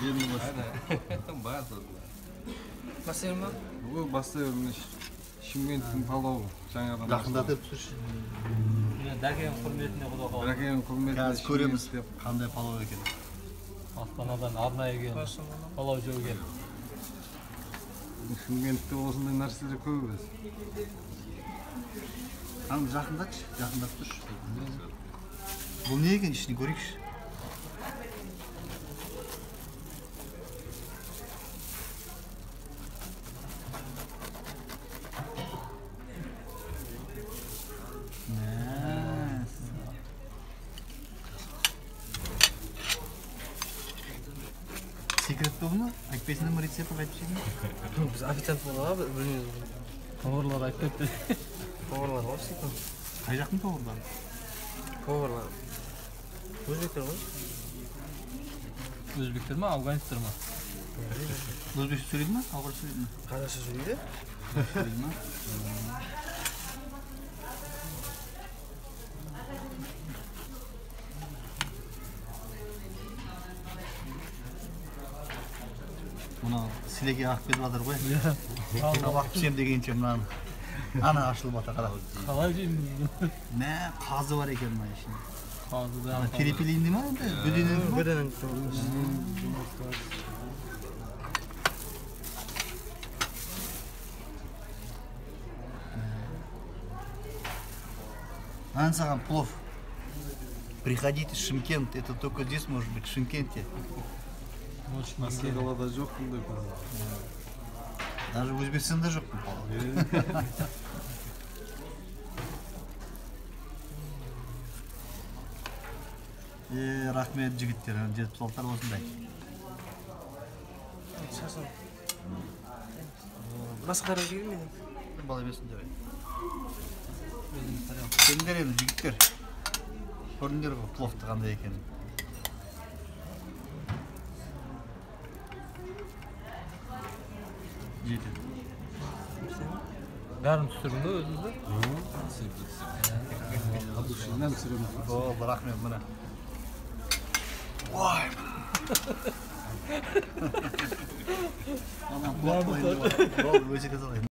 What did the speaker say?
Endi bas. Bas. Basayım mı? Bu bastırmış. Şimgentin palovu. Жаңадан. Жақындатып тұршы. Дәкен құрметіне құда қалды. Бірақ енді құрметіне Қазір көреміз қандай палау екен. Астанадан арнайы келді. Палау жеу келді. Шымкентте осындай нәрселер көп емес. Ханым жақындатшы, жақындап тұршы. Бұл не екен ішіне көрейікші. Секрет бұл ма? Айтпайсың ма рецепті қайтып жейдің? Biz официант болуға білмейміз. Поварлар айтып кетті. Поварлар ғой істейтін. Қай жақтың поварлары? Поварлар. Өзбектер ғой. Өзбектер ма, афганецтер ма? Өзбекше сөйлейді ма? Ауғыр сөйлейді ма? Қазақша сөйлейді. Сөйлейді ма? Мұны сілеге ақ беріп жатыр ғой. Табақ пішем дегенше мынаны. Ана ашылып жатыр қара. Қалай жейміз? Мә, қазы бар екен мына ішінде. Қазы да. Перепелейін дей ма енді? Бөденен ма? Бөденен. Ан саған плов. Приходите в Шымкент. Это только здесь может быть, в Шымкенте. Басқа қалада жоқ бұндай палау. Даже Өзбекстанда жоқ бұл палау. Рахмет жігіттер, жетіп салттар осындай. Басқа қара келмейді. Бала бесін деп. Келіңдер енді жігіттер. Көрдіңдер ғой пловты қандай екенін. Жетеді. Бәрін түсірдің бе өзіңізді? От душинен түсіреміз. Болды, рахмет мына. Ой! Анам плов қойды. Болды, өсеке салайын.